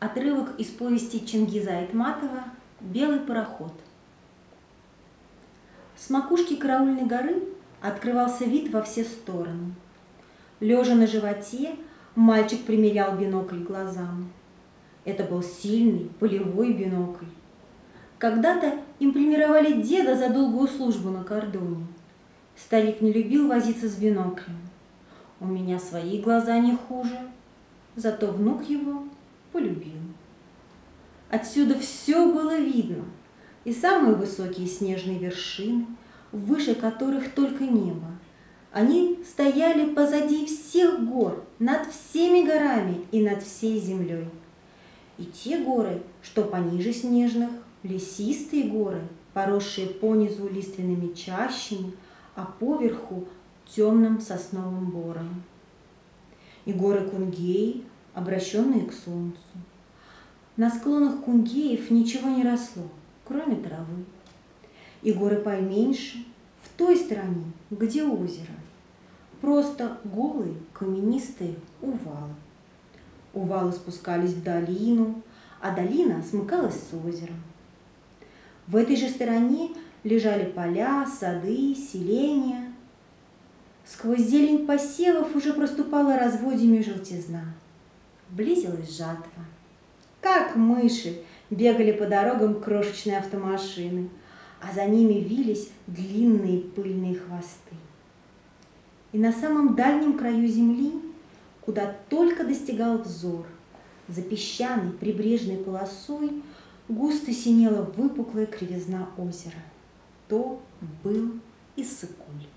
Отрывок из повести Чингиза Айтматова «Белый пароход». С макушки караульной горы открывался вид во все стороны. Лежа на животе, мальчик примерял бинокль к глазам. Это был сильный полевой бинокль. Когда-то им примировали деда за долгую службу на кордоне. Старик не любил возиться с биноклем. У меня свои глаза не хуже, зато внук его полюбил. Отсюда все было видно, и самые высокие снежные вершины, выше которых только небо. Они стояли позади всех гор, над всеми горами и над всей землей. И те горы, что пониже снежных, лесистые горы, поросшие понизу лиственными чащами, а поверху темным сосновым бором. И горы Кунгеи, обращенные к солнцу. На склонах Кунгеев ничего не росло, кроме травы. И горы поменьше, в той стороне, где озеро. Просто голые каменистые увалы. Увалы спускались в долину, а долина смыкалась с озером. В этой же стороне лежали поля, сады, селения. Сквозь зелень посевов уже проступала разводьями желтизна. Близилась жатва. Как мыши бегали по дорогам крошечные автомашины, а за ними вились длинные пыльные хвосты. И на самом дальнем краю земли, куда только достигал взор, за песчаной прибрежной полосой густо синела выпуклая кривизна озера. То был Иссык-Куль.